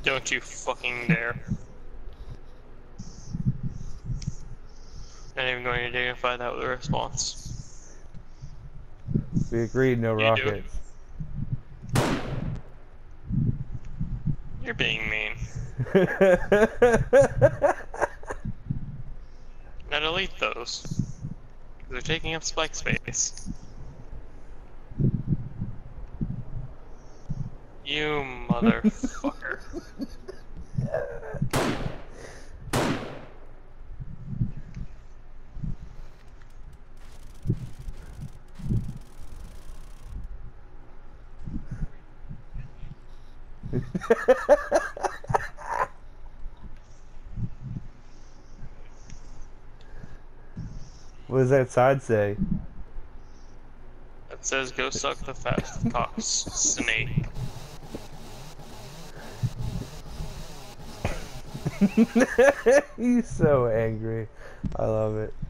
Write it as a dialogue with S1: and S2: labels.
S1: Don't you fucking dare. Not even going to dignify that with a response.
S2: We agreed, no
S1: You do
S2: rockets.
S1: You're being mean. Now delete those. They're taking up spike space. You motherfucker.
S2: What does that sign say?
S1: It says go suck the fat cock's snake.
S2: He's so angry. I love it.